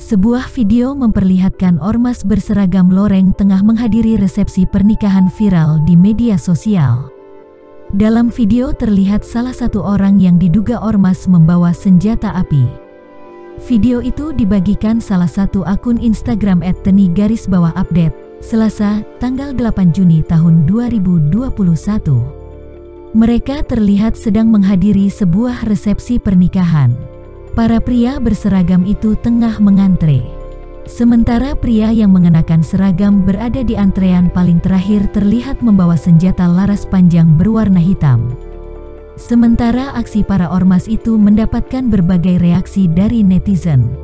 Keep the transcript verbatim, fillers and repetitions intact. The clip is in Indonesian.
Sebuah video memperlihatkan ormas berseragam loreng tengah menghadiri resepsi pernikahan viral di media sosial. Dalam video terlihat salah satu orang yang diduga ormas membawa senjata api. Video itu dibagikan salah satu akun Instagram et teni garis bawah update, Selasa, tanggal delapan Juni tahun dua ribu dua puluh satu. Mereka terlihat sedang menghadiri sebuah resepsi pernikahan. Para pria berseragam itu tengah mengantre. Sementara pria yang mengenakan seragam berada di antrean paling terakhir terlihat membawa senjata laras panjang berwarna hitam. Sementara aksi para ormas itu mendapatkan berbagai reaksi dari netizen.